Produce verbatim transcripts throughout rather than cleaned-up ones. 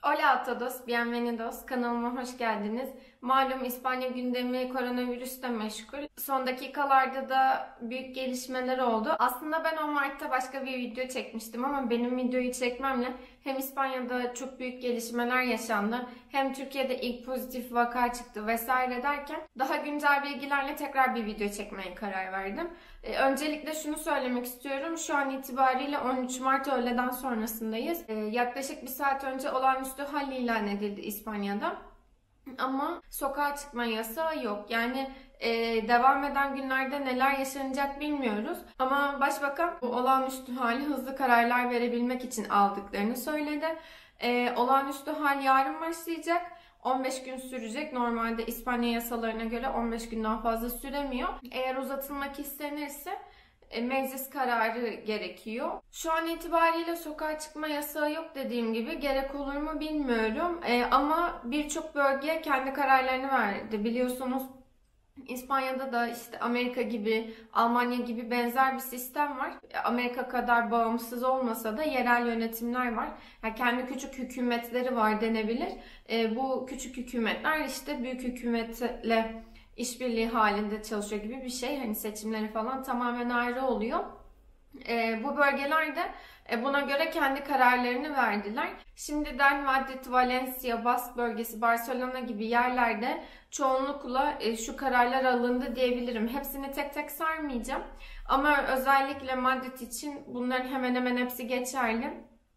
Hola a todos, bienvenidos. Kanalıma hoş geldiniz. Malum İspanya gündemi koronavirüsle meşgul. Son dakikalarda da büyük gelişmeler oldu. Aslında ben on Mart'ta başka bir video çekmiştim ama benim videoyu çekmemle hem İspanya'da çok büyük gelişmeler yaşandı, hem Türkiye'de ilk pozitif vaka çıktı vesaire derken daha güncel bilgilerle tekrar bir video çekmeye karar verdim. Ee, öncelikle şunu söylemek istiyorum. Şu an itibariyle on üç Mart öğleden sonrasındayız. Ee, yaklaşık bir saat önce olağanüstü hal ilan edildi İspanya'da. Ama sokağa çıkma yasağı yok. Yani e, devam eden günlerde neler yaşanacak bilmiyoruz. Ama Başbakan bu olağanüstü hali hızlı kararlar verebilmek için aldıklarını söyledi. E, olağanüstü hal yarın başlayacak. on beş gün sürecek. Normalde İspanya yasalarına göre on beş günden fazla süremiyor. Eğer uzatılmak istenirse meclis kararı gerekiyor. Şu an itibariyle sokağa çıkma yasağı yok dediğim gibi. Gerek olur mu bilmiyorum. E, ama birçok bölge kendi kararlarını verdi. Biliyorsunuz İspanya'da da işte Amerika gibi, Almanya gibi benzer bir sistem var. Amerika kadar bağımsız olmasa da yerel yönetimler var. Yani kendi küçük hükümetleri var denebilir. E, bu küçük hükümetler işte büyük hükümetle işbirliği halinde çalışıyor gibi bir şey. Hani seçimleri falan tamamen ayrı oluyor. E, bu bölgeler de e, buna göre kendi kararlarını verdiler. Şimdiden Madrid, Valencia, Bask bölgesi, Barcelona gibi yerlerde çoğunlukla e, şu kararlar alındı diyebilirim. Hepsini tek tek sarmayacağım. Ama özellikle Madrid için bunların hemen hemen hepsi geçerli.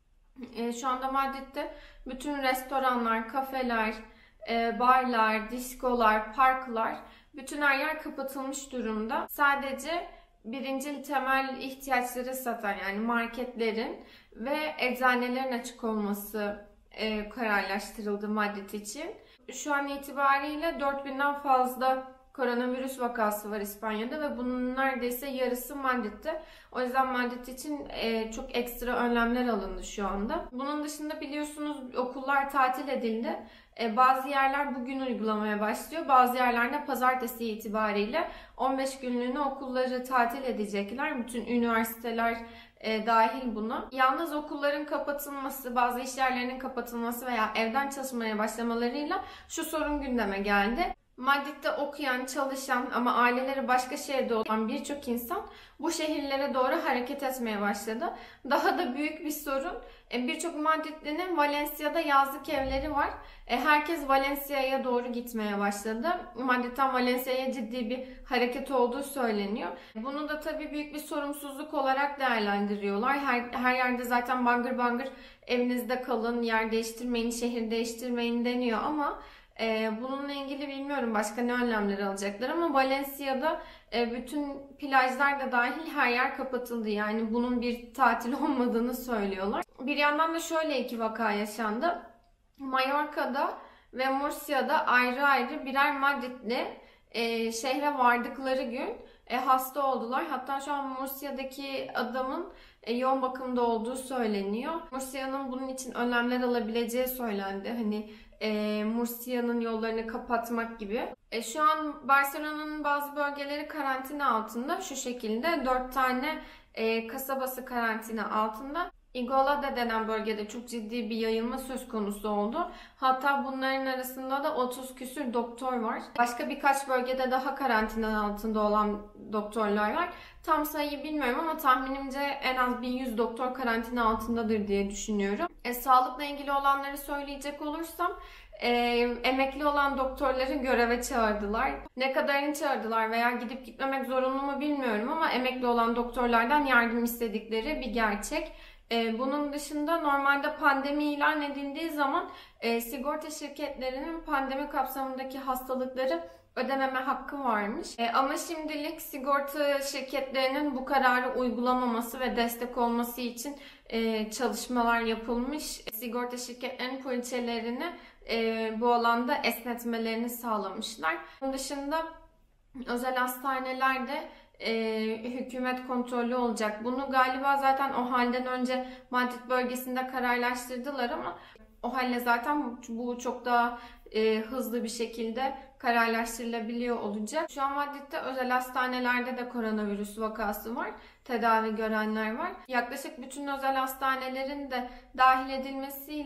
E, şu anda Madrid'de bütün restoranlar, kafeler, e, barlar, diskolar, parklar, bütün her yer kapatılmış durumda. Sadece birincil temel ihtiyaçları satan yani marketlerin ve eczanelerin açık olması e, kararlaştırıldı Madrid için. Şu an itibariyle dört binden fazla koronavirüs vakası var İspanya'da ve bunun neredeyse yarısı Madrid'de. O yüzden Madrid için e, çok ekstra önlemler alındı şu anda. Bunun dışında biliyorsunuz okullar tatil edildi. E, bazı yerler bugün uygulamaya başlıyor. Bazı yerlerde pazartesi itibariyle on beş günlüğüne okulları tatil edecekler. Bütün üniversiteler e, dahil buna. Yalnız okulların kapatılması, bazı iş yerlerinin kapatılması veya evden çalışmaya başlamalarıyla şu sorun gündeme geldi. Madrid'de okuyan, çalışan ama aileleri başka şehirde olan birçok insan bu şehirlere doğru hareket etmeye başladı. Daha da büyük bir sorun, birçok Madridli'nin Valencia'da yazlık evleri var. Herkes Valencia'ya doğru gitmeye başladı. Madrid'den Valencia'ya ciddi bir hareket olduğu söyleniyor. Bunu da tabii büyük bir sorumsuzluk olarak değerlendiriyorlar. Her, her yerde zaten bangır bangır evinizde kalın, yer değiştirmeyin, şehir değiştirmeyin deniyor ama Ee, bununla ilgili bilmiyorum başka ne önlemler alacaklar ama Valencia'da e, bütün plajlar da dahil her yer kapatıldı. Yani bunun bir tatil olmadığını söylüyorlar. Bir yandan da şöyle iki vaka yaşandı. Mallorca'da ve Murcia'da ayrı ayrı birer Madridli e, şehre vardıkları gün e, hasta oldular. Hatta şu an Murcia'daki adamın e, yoğun bakımda olduğu söyleniyor. Murcia'nın bunun için önlemler alabileceği söylendi. Hani E, Murcia'nın yollarını kapatmak gibi. E, şu an Barcelona'nın bazı bölgeleri karantina altında. Şu şekilde dört tane e, kasabası karantina altında. Igualada denen bölgede çok ciddi bir yayılma söz konusu oldu. Hatta bunların arasında da otuz küsür doktor var. Başka birkaç bölgede daha karantina altında olan doktorlar var. Tam sayıyı bilmiyorum ama tahminimce en az bin yüz doktor karantina altındadır diye düşünüyorum. E, sağlıkla ilgili olanları söyleyecek olursam e, emekli olan doktorları göreve çağırdılar. Ne kadarını çağırdılar veya gidip gitmemek zorunlu mu bilmiyorum ama emekli olan doktorlardan yardım istedikleri bir gerçek. Bunun dışında normalde pandemi ilan edildiği zaman e, sigorta şirketlerinin pandemi kapsamındaki hastalıkları ödememe hakkı varmış. E, ama şimdilik sigorta şirketlerinin bu kararı uygulamaması ve destek olması için e, çalışmalar yapılmış. Sigorta şirketlerinin poliçelerini e, bu alanda esnetmelerini sağlamışlar. Bunun dışında özel hastanelerde e, hükümet kontrolü olacak. Bunu galiba zaten o halden önce Madrid bölgesinde kararlaştırdılar ama o halde zaten bu çok daha e, hızlı bir şekilde kararlaştırılabiliyor olacak. Şu an Madrid'de özel hastanelerde de koronavirüs vakası var. Tedavi görenler var. Yaklaşık bütün özel hastanelerin de dahil edilmesiyle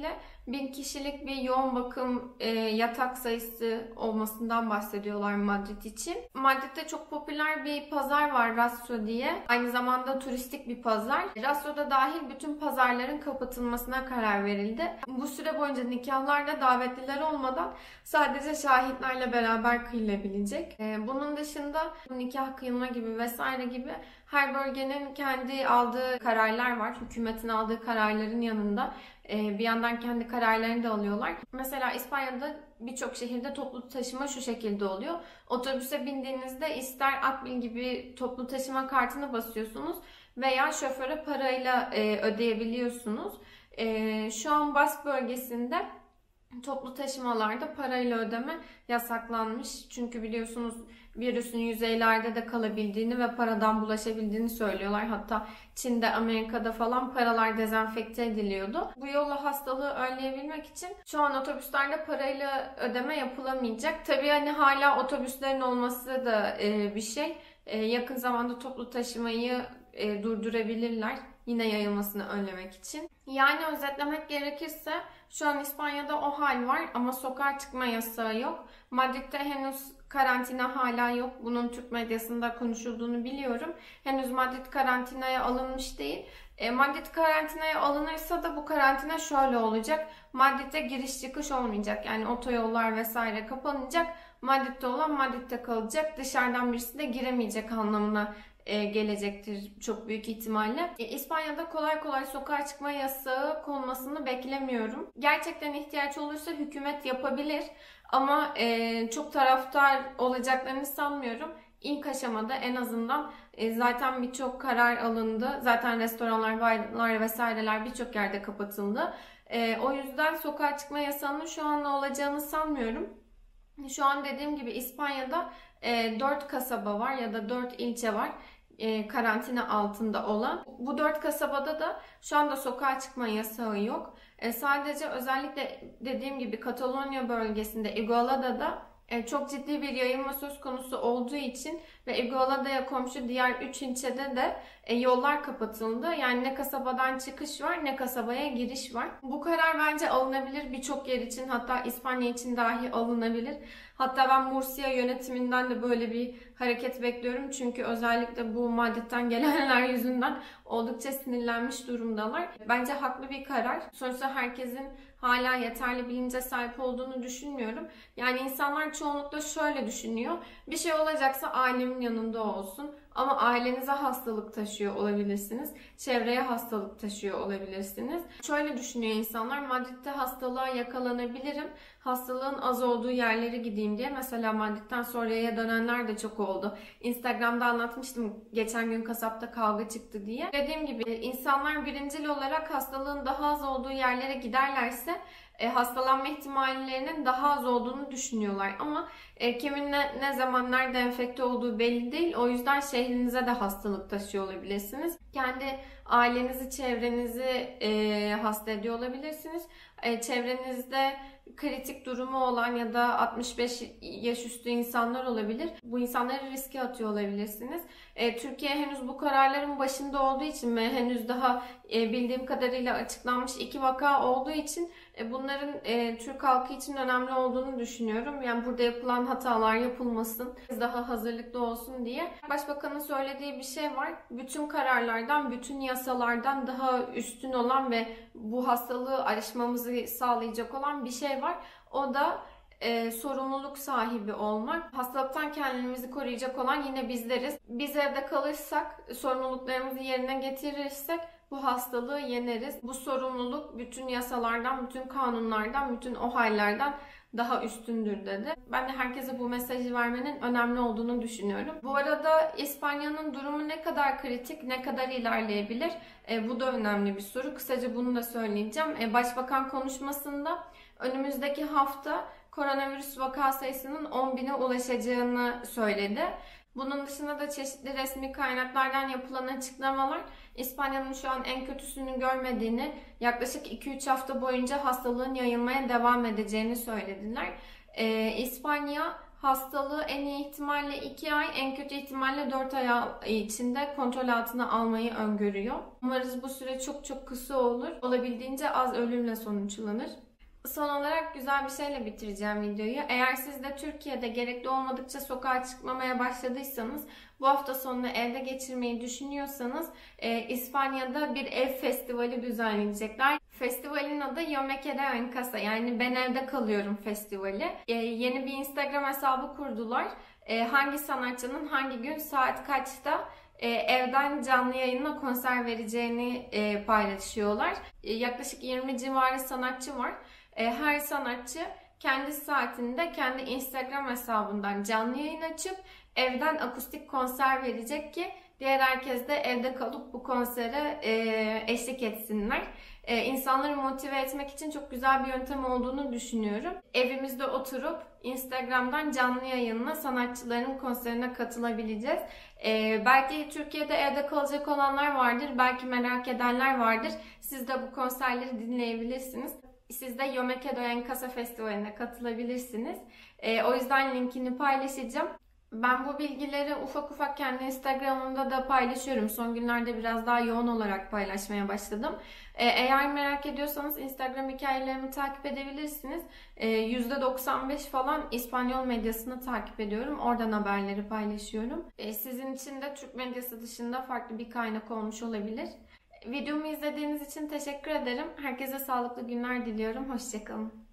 bin kişilik bir yoğun bakım e, yatak sayısı olmasından bahsediyorlar Madrid için. Madrid'de çok popüler bir pazar var, Rastro diye. Aynı zamanda turistik bir pazar. Rastro'da dahil bütün pazarların kapatılmasına karar verildi. Bu süre boyunca nikahlarda davetliler olmadan sadece şahitlerle beraber kıyılabilecek. E, bunun dışında nikah kıyılma gibi vesaire gibi her bölgenin kendi aldığı kararlar var. Hükümetin aldığı kararların yanında bir yandan kendi kararlarını da alıyorlar. Mesela İspanya'da birçok şehirde toplu taşıma şu şekilde oluyor. Otobüse bindiğinizde ister Akbil gibi toplu taşıma kartını basıyorsunuz veya şoföre parayla ödeyebiliyorsunuz. Şu an Bask bölgesinde toplu taşımalarda parayla ödeme yasaklanmış. Çünkü biliyorsunuz virüsün yüzeylerde de kalabildiğini ve paradan bulaşabildiğini söylüyorlar. Hatta Çin'de, Amerika'da falan paralar dezenfekte ediliyordu. Bu yolla hastalığı önleyebilmek için şu an otobüslerde parayla ödeme yapılamayacak. Tabii hani hala otobüslerin olması da bir şey. Yakın zamanda toplu taşımayı durdurabilirler. Yine yayılmasını önlemek için. Yani özetlemek gerekirse şu an İspanya'da o hal var ama sokağa çıkma yasağı yok. Madrid'de henüz karantina hala yok. Bunun Türk medyasında konuşulduğunu biliyorum. Henüz Madrid karantinaya alınmış değil. E, Madrid karantinaya alınırsa da bu karantina şöyle olacak. Madrid'de giriş çıkış olmayacak. Yani otoyollar vesaire kapanacak. Madrid'de olan Madrid'de kalacak. Dışarıdan birisi de giremeyecek anlamına gelecektir çok büyük ihtimalle. İspanya'da kolay kolay sokağa çıkma yasağı konmasını beklemiyorum. Gerçekten ihtiyaç olursa hükümet yapabilir ama çok taraftar olacaklarını sanmıyorum. İlk aşamada en azından zaten birçok karar alındı. Zaten restoranlar, barlar vesaireler birçok yerde kapatıldı. O yüzden sokağa çıkma yasağının şu an olacağını sanmıyorum. Şu an dediğim gibi İspanya'da dört kasaba var ya da dört ilçe var karantina altında olan. Bu dört kasabada da şu anda sokağa çıkma yasağı yok. Sadece özellikle dediğim gibi Katalonya bölgesinde, Igualada'da çok ciddi bir yayılma söz konusu olduğu için ve Igualada'ya komşu diğer üç ilçede de yollar kapatıldı. Yani ne kasabadan çıkış var ne kasabaya giriş var. Bu karar bence alınabilir birçok yer için, hatta İspanya için dahi alınabilir. Hatta ben Murcia yönetiminden de böyle bir hareket bekliyorum. Çünkü özellikle bu Madrid'den gelenler yüzünden oldukça sinirlenmiş durumdalar. Bence haklı bir karar. Sonuçta herkesin hala yeterli bilince sahip olduğunu düşünmüyorum. Yani insanlar çoğunlukla şöyle düşünüyor. Bir şey olacaksa ailemin yanında olsun. Ama ailenize hastalık taşıyor olabilirsiniz. Çevreye hastalık taşıyor olabilirsiniz. Şöyle düşünüyor insanlar. Madrid'de hastalığa yakalanabilirim. Hastalığın az olduğu yerlere gideyim diye. Mesela Madrid'den sonraya dönenler de çok oldu. Instagram'da anlatmıştım. Geçen gün kasapta kavga çıktı diye. Dediğim gibi insanlar birincil olarak hastalığın daha az olduğu yerlere giderlerse E, hastalanma ihtimallerinin daha az olduğunu düşünüyorlar. Ama e, kimin ne, ne zaman nerede enfekte olduğu belli değil. O yüzden şehrinize de hastalık taşıyor olabilirsiniz. Kendi ailenizi, çevrenizi e, hasta ediyor olabilirsiniz. E, çevrenizde kritik durumu olan ya da altmış beş yaş üstü insanlar olabilir. Bu insanları riske atıyor olabilirsiniz. E, Türkiye henüz bu kararların başında olduğu için ve henüz daha e, bildiğim kadarıyla açıklanmış iki vaka olduğu için e, bunların e, Türk halkı için önemli olduğunu düşünüyorum. Yani burada yapılan hatalar yapılmasın, daha hazırlıklı olsun diye. Başbakanın söylediği bir şey var. Bütün kararlardan, bütün yasalardan daha üstün olan ve bu hastalığı aşmamızı sağlayacak olan bir şey var. O da e, sorumluluk sahibi olmak. Hastalıktan kendimizi koruyacak olan yine bizleriz. Biz evde kalırsak, sorumluluklarımızı yerine getirirsek bu hastalığı yeneriz. Bu sorumluluk bütün yasalardan, bütün kanunlardan, bütün o hallerden daha üstündür dedi. Ben de herkese bu mesajı vermenin önemli olduğunu düşünüyorum. Bu arada İspanya'nın durumu ne kadar kritik, ne kadar ilerleyebilir? E, bu da önemli bir soru. Kısaca bunu da söyleyeceğim. E, Başbakan konuşmasında önümüzdeki hafta koronavirüs vaka sayısının on bine ulaşacağını söyledi. Bunun dışında da çeşitli resmi kaynaklardan yapılan açıklamalar İspanya'nın şu an en kötüsünü görmediğini, yaklaşık iki üç hafta boyunca hastalığın yayılmaya devam edeceğini söylediler. Ee, İspanya hastalığı en iyi ihtimalle iki ay, en kötü ihtimalle dört ay içinde kontrol altına almayı öngörüyor. Umarız bu süre çok çok kısa olur. Olabildiğince az ölümle sonuçlanır. Son olarak güzel bir şeyle bitireceğim videoyu. Eğer siz de Türkiye'de gerekli olmadıkça sokağa çıkmamaya başladıysanız, bu hafta sonunu evde geçirmeyi düşünüyorsanız e, İspanya'da bir ev festivali düzenleyecekler. Festivalin adı Yo Me Quedé en Casa, yani ben evde kalıyorum festivali. E, yeni bir Instagram hesabı kurdular. E, hangi sanatçının hangi gün saat kaçta e, evden canlı yayınla konser vereceğini e, paylaşıyorlar. E, yaklaşık yirmi civarı sanatçı var. Her sanatçı kendi saatinde kendi Instagram hesabından canlı yayın açıp evden akustik konser verecek ki diğer herkes de evde kalıp bu konsere eşlik etsinler. İnsanları motive etmek için çok güzel bir yöntem olduğunu düşünüyorum. Evimizde oturup Instagram'dan canlı yayınla sanatçıların konserine katılabileceğiz. Belki Türkiye'de evde kalacak olanlar vardır, belki merak edenler vardır. Siz de bu konserleri dinleyebilirsiniz. Siz de Yo Me Quedé en Casa Festivali'ne katılabilirsiniz. E, o yüzden linkini paylaşacağım. Ben bu bilgileri ufak ufak kendi Instagram'ımda da paylaşıyorum. Son günlerde biraz daha yoğun olarak paylaşmaya başladım. E, eğer merak ediyorsanız Instagram hikayelerimi takip edebilirsiniz. E, yüzde doksan beş falan İspanyol medyasını takip ediyorum. Oradan haberleri paylaşıyorum. E, sizin için de Türk medyası dışında farklı bir kaynak olmuş olabilir. Videomu izlediğiniz için teşekkür ederim. Herkese sağlıklı günler diliyorum. Hoşça kalın.